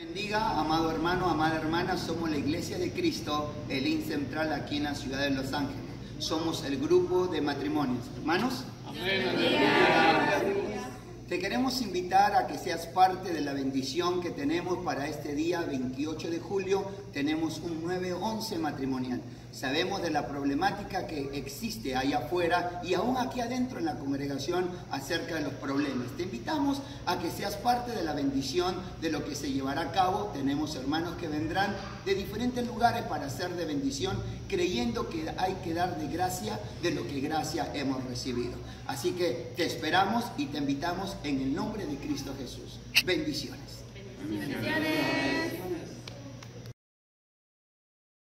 Bendiga, amado hermano, amada hermana, somos la Iglesia de Cristo, el IN Central aquí en la ciudad de Los Ángeles. Somos el grupo de matrimonios. ¿Hermanos? Amén. Te queremos invitar a que seas parte de la bendición que tenemos para este día 28 de julio. Tenemos un 9-11 matrimonial. Sabemos de la problemática que existe allá afuera y aún aquí adentro en la congregación acerca de los problemas. Te invitamos a que seas parte de la bendición de lo que se llevará a cabo. Tenemos hermanos que vendrán de diferentes lugares para ser de bendición, creyendo que hay que dar de gracia de lo que gracia hemos recibido. Así que te esperamos y te invitamos en el nombre de Cristo Jesús. Bendiciones. Bendiciones.